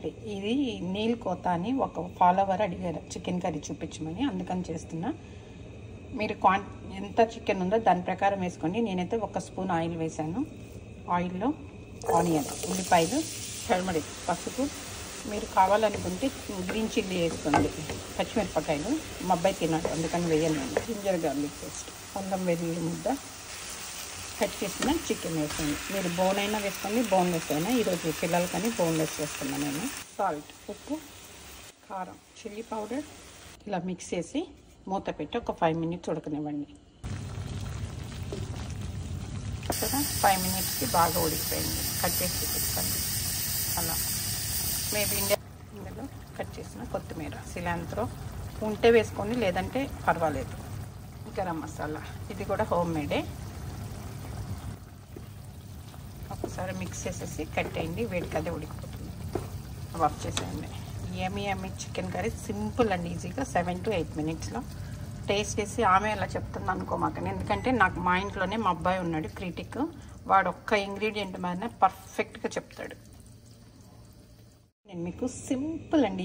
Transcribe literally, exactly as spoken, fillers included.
Recipe. ఇది నీల్ కోత అని ఒక ఫాలోవర్ అడిగారు చికెన్ కర్రీ చూపించమని, అందుకని చేస్తున్నా. మీరు క్వాంటి ఎంత చికెన్ ఉందో దాని ప్రకారం వేసుకోండి. నేనైతే ఒక స్పూన్ ఆయిల్ వేసాను. ఆయిల్లో ఆనియన్, ఉల్లిపాయలు, టర్మరిక్, పసుపు, మీరు కావాలనుకుంటే గ్రీన్ చిల్లీ వేసుకోండి, పచ్చిమిరపకాయలు. మా అబ్బాయి తిన్నాడు అందుకని వేయను నేను. జింజర్ గార్లిక్ పేస్ట్, అల్లం వెల్లుల్లి ముద్ద, కట్ చేసిన చికెన్ వేసుకోండి. మీరు బోన్ అయినా వేసుకోండి, బోన్లెస్ అయినా. ఈరోజు పిల్లలకని బోన్లెస్ వేసుకున్నాను నేను. సాల్ట్, ఉప్పు, కారం, చిల్లీ పౌడర్ ఇలా మిక్స్ చేసి మూత పెట్టి ఒక ఫైవ్ మినిట్స్ ఉడకనివ్వండి. కదా ఫైవ్ మినిట్స్కి బాగా ఉడికిపోయింది. కట్ చేసి చూపిస్తాను. అలా మేబీ ఇండియా ఇందులో కట్ చేసిన కొత్తిమీర, సిలాంత్రో ఉంటే వేసుకోండి, లేదంటే పర్వాలేదు. గరం మసాలా, ఇది కూడా హోమ్ మేడే. ఒకసారి మిక్స్ చేసేసి కట్టేయండి, వేడికి అదే ఉడికిపోతుంది. ఆఫ్ చేసేయండి. Yummy yummy chicken curry simple and ఈజీగా సెవెన్ టు ఎయిట్ మినిట్స్లో టేస్ట్ చేసి ఆమె అలా చెప్తుంది అనుకోమాకండి. ఎందుకంటే నాకు మా ఇంట్లోనే మా అబ్బాయి ఉన్నాడు క్రిటిక్, వాడు ఒక్క ఇంగ్రీడియంట్ మీద పర్ఫెక్ట్గా చెప్తాడు. నేను మీకు సింపుల్ అండి